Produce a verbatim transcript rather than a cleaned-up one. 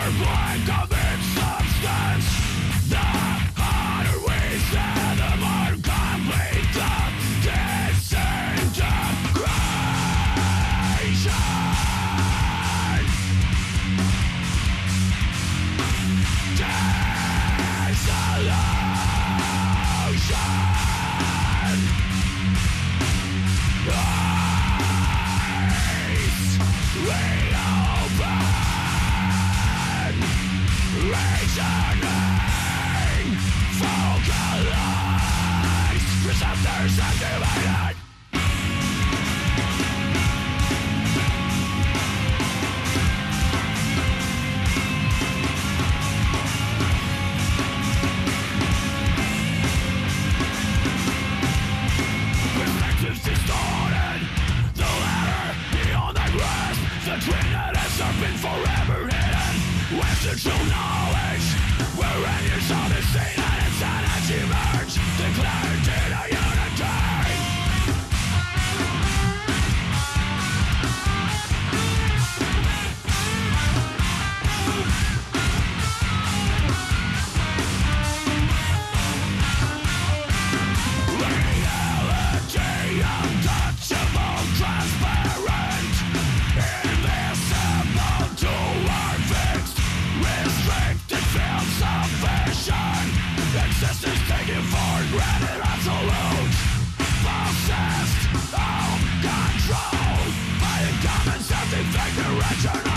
blank of its substance. The harder we stand, the more complete the disintegration. Dissolution. Eyes reopen, reasoning focalized, receptors activated. Perspectives distorted, the ladder beyond the grasp, the dream that has been forever hidden. With the true knowledge, wherein you saw the scene and insanity emerge, declared in a unity. Reality untouchable, transparent, invisible to our fixed, restricted fields of vision. Existence taken for granted, absolute, possessed of control by a common self-defect direction.